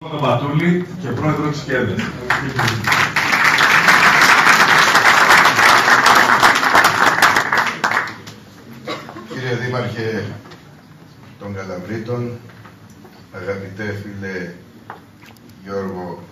Πατούλη και πρόεδρο της ΚΕΔΕ. Κύριε Δήμαρχε των Καλαβρίτων, αγαπητέ φίλε Γιώργο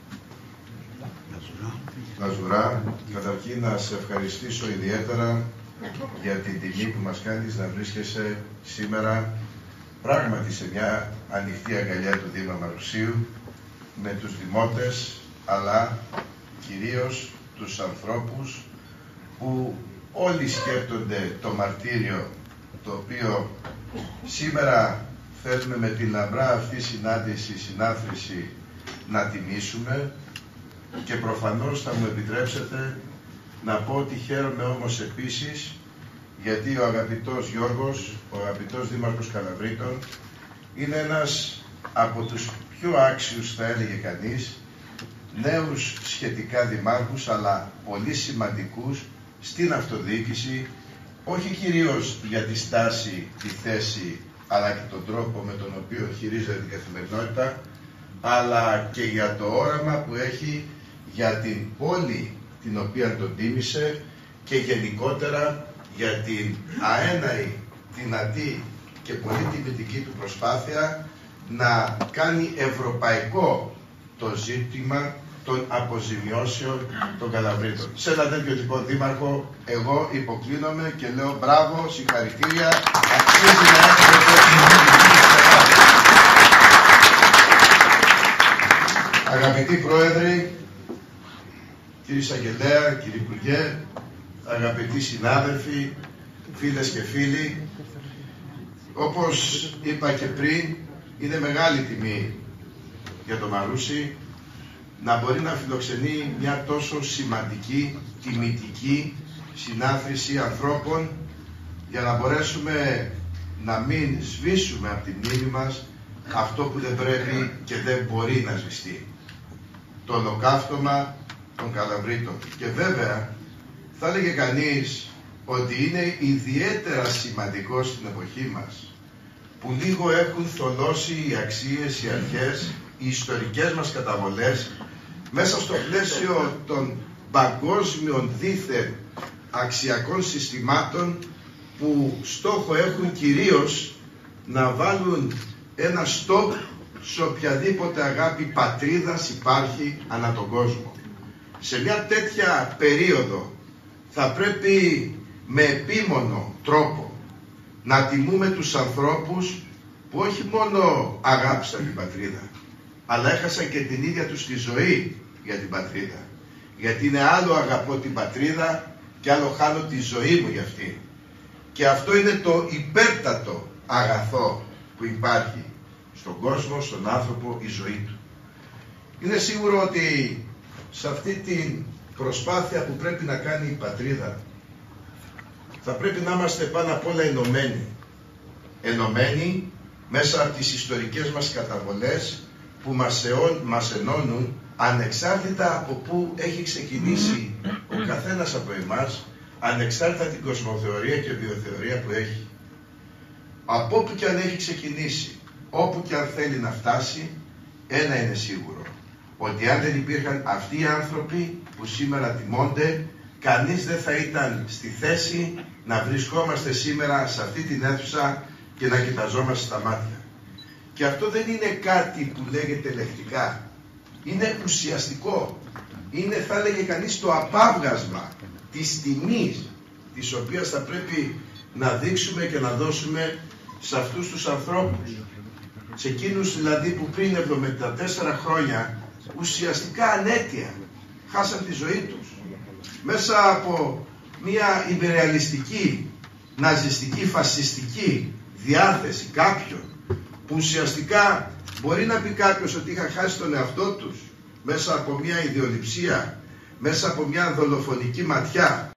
Λαζουρά, καταρχήν να σε ευχαριστήσω ιδιαίτερα για την τιμή που μας κάνεις να βρίσκεσαι σήμερα πράγματι σε μια ανοιχτή αγκαλιά του Δήμα Μαρουσίου με τους δημότες, αλλά κυρίως τους ανθρώπους που όλοι σκέφτονται το μαρτύριο το οποίο σήμερα θέλουμε με την λαμπρά αυτή συνάθρηση να τιμήσουμε, και προφανώς θα μου επιτρέψετε να πω ότι χαίρομαι όμως επίσης γιατί ο αγαπητός Γιώργος, ο αγαπητός Δήμαρχος Καλαβρίτων, είναι ένας από τους πιο άξιους, θα έλεγε κανείς, νέους σχετικά δημάρχους, αλλά πολύ σημαντικούς στην αυτοδιοίκηση, όχι κυρίως για τη στάση, τη θέση, αλλά και τον τρόπο με τον οποίο χειρίζεται την καθημερινότητα, αλλά και για το όραμα που έχει για την πόλη την οποία τον τίμησε και γενικότερα για την αέναη, δυνατή και πολύ τιμητική του προσπάθεια να κάνει ευρωπαϊκό το ζήτημα των αποζημιώσεων των Καλαβρίτων. Σε ένα τέτοιο τυπικό δήμαρχο εγώ υποκλίνομαι και λέω μπράβο, συγχαρητήρια, αξίζει να έχετε. Αγαπητοί Πρόεδροι, κύριε Εισαγγελέα, κύριε Υπουργέ, αγαπητοί συνάδελφοι, φίλες και φίλοι, όπως είπα και πριν, είναι μεγάλη τιμή για το Μαρούσι να μπορεί να φιλοξενεί μια τόσο σημαντική, τιμητική συνάθρηση ανθρώπων για να μπορέσουμε να μην σβήσουμε από τη μνήμη μας αυτό που δεν πρέπει και δεν μπορεί να σβηστεί. Το ολοκαύτωμα των Καλαβρίτων. Και βέβαια θα έλεγε κανείς ότι είναι ιδιαίτερα σημαντικό στην εποχή μας που λίγο έχουν θολώσει οι αξίες, οι αρχές, οι ιστορικές μας καταβολές μέσα στο πλαίσιο των παγκόσμιων δίθεν αξιακών συστημάτων που στόχο έχουν κυρίως να βάλουν ένα στόπ σε οποιαδήποτε αγάπη πατρίδας υπάρχει ανά τον κόσμο. Σε μια τέτοια περίοδο θα πρέπει με επίμονο τρόπο να τιμούμε τους ανθρώπους που όχι μόνο αγάπησαν την πατρίδα, αλλά έχασαν και την ίδια τους τη ζωή για την πατρίδα. Γιατί είναι άλλο αγαπώ την πατρίδα και άλλο χάνω τη ζωή μου για αυτή. Και αυτό είναι το υπέρτατο αγαθό που υπάρχει στον κόσμο, στον άνθρωπο, η ζωή του. Είναι σίγουρο ότι σε αυτή την προσπάθεια που πρέπει να κάνει η πατρίδα θα πρέπει να είμαστε πάνω απ' όλα ενωμένοι. Ενωμένοι μέσα από τις ιστορικές μας καταβολές που μας ενώνουν ανεξάρτητα από πού έχει ξεκινήσει ο καθένας από εμάς, ανεξάρτητα την κοσμοθεωρία και βιοθεωρία που έχει. Από όπου και αν έχει ξεκινήσει, όπου και αν θέλει να φτάσει, ένα είναι σίγουρο, ότι αν δεν υπήρχαν αυτοί οι άνθρωποι που σήμερα τιμώνται, κανείς δεν θα ήταν στη θέση να βρισκόμαστε σήμερα σε αυτή την αίθουσα και να κοιταζόμαστε στα μάτια. Και αυτό δεν είναι κάτι που λέγεται λεκτικά. Είναι ουσιαστικό. Είναι, θα λέγε κανείς, το απάβγασμα της τιμής της οποίας θα πρέπει να δείξουμε και να δώσουμε σε αυτούς τους ανθρώπους. Σε εκείνους δηλαδή που πριν 74 χρόνια ουσιαστικά ανέτεια χάσαν τη ζωή τους μέσα από μια υπερεαλιστική, ναζιστική, φασιστική διάθεση κάποιων που ουσιαστικά μπορεί να πει κάποιος ότι είχαν χάσει τον εαυτό τους μέσα από μια ιδεολειψία, μέσα από μια δολοφονική ματιά.